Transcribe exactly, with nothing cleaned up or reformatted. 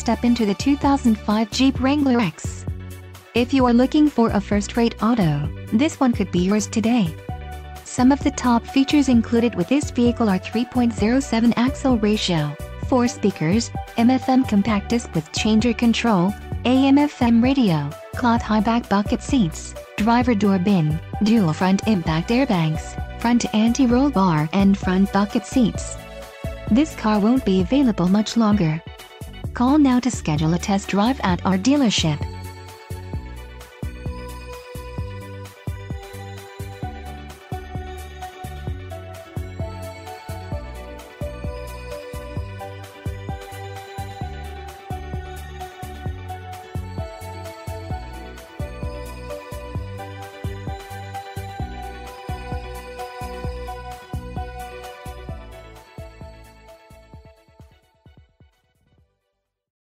step into the two thousand five Jeep Wrangler X. If you are looking for a first-rate auto, this one could be yours today. Some of the top features included with this vehicle are three point oh seven axle ratio, four speakers, A M F M compact disc with changer control, A M F M radio, cloth high back bucket seats, driver door bin, dual front impact airbags, front anti-roll bar and front bucket seats. This car won't be available much longer. Call now to schedule a test drive at our dealership.